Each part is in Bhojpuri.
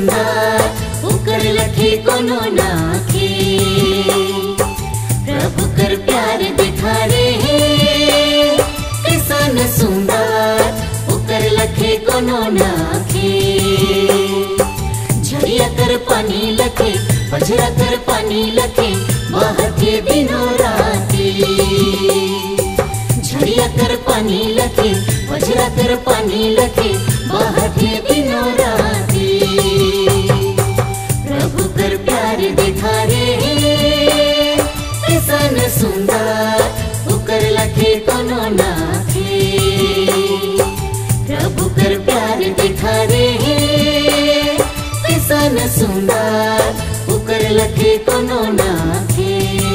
सुंदर उकर लखे कोनो नाखे। प्रभु कर प्यार दिखा रे किसन सुंदर उकर लखे कोनो नाखे। झरिया कर पानी लखे बजरा कर पानी लखे बहके दिनों राती। झरिया कर पानी लखे बजरा कर पानी लखे बहके दिनों राती। प्रभु कर प्यार दिखा रे किसन सुंदर उकर लखे कोनो नाखे। प्रभु कर प्यार दिखा रे किसन सुंदर उकर लखे कोनो नाखे।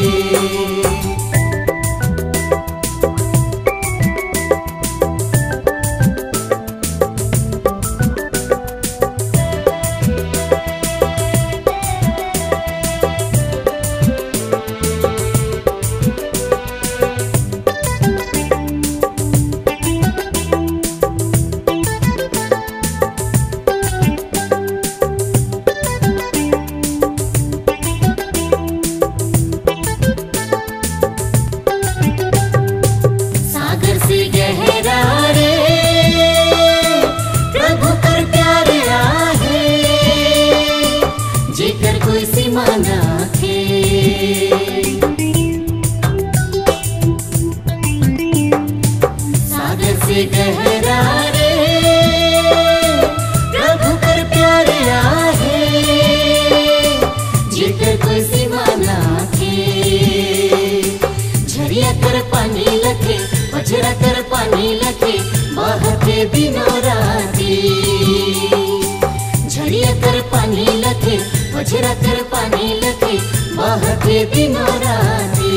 सागर से गहरा रे प्रभु कर प्यार आहे, जेकर कोई सीमा नाखे। झरिया कर पानी लखे बजरा कर पानी लखे बहके दिनों राती। झरिया कर पानी लखे बजरा कर पानी लखे बहके दिनों राती।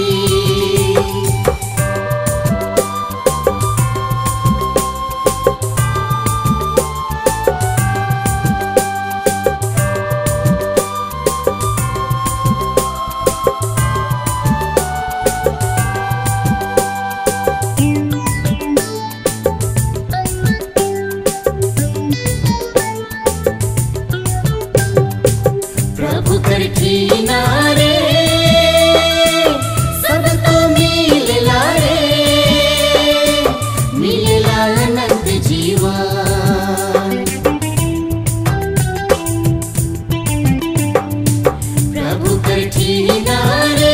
प्रभु कर किनारे सबको मिलेला रे, मिलेला अनंत जीवन। प्रभु कर किनारे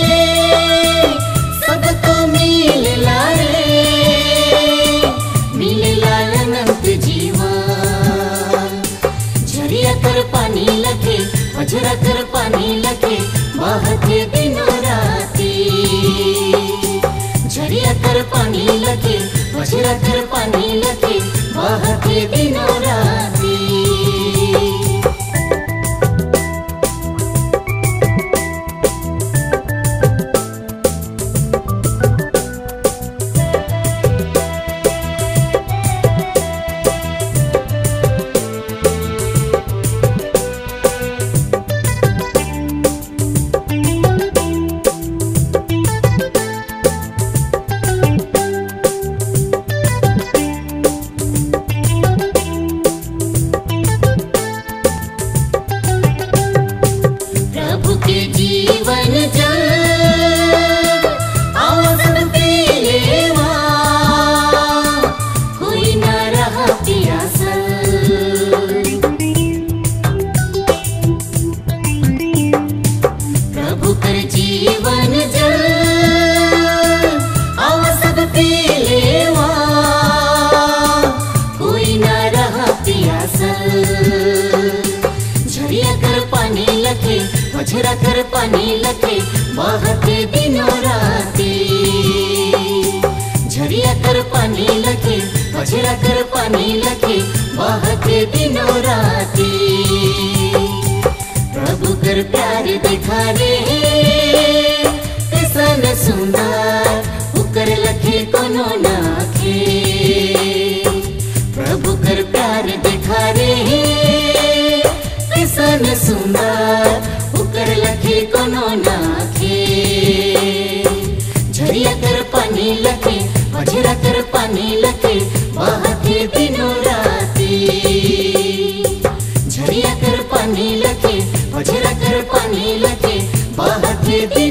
सबको मिलेला रे, मिलेला अनंत जीवन। झरिया कर पानी लखे बजरा कर पानी लखे बहके दिनों राती। झरिया कर पानी लखे बजरा कर पानी लखे बहके दिनों राती। प्रभु के जीवन जल आओ सब पी लेवा, कोई न रहा प्यासल। प्रभु कर जीवन जल आओ सब पी लेवा, कोई न रहा प्यासल। झरिया कर पानी लखे बजरा कर पानी लखे बहके दिनों राती। झरिया कर पानी लखे बजरा कर पानी लखे बहके दिनों राती। प्रभु कर प्यार दिखा रे किसन सुंदर उकर लखे कोनो नाखे। प्रभु कर प्यार दिखा रे किसन सुंदर उकर लखे कोनो नाखे। झरिया कर पानी लखे बजरा कर पानी लखे बहके दिनों राती। झरिया रखर पानी लखे, मुझे रखर पानी लखे, बहके दिन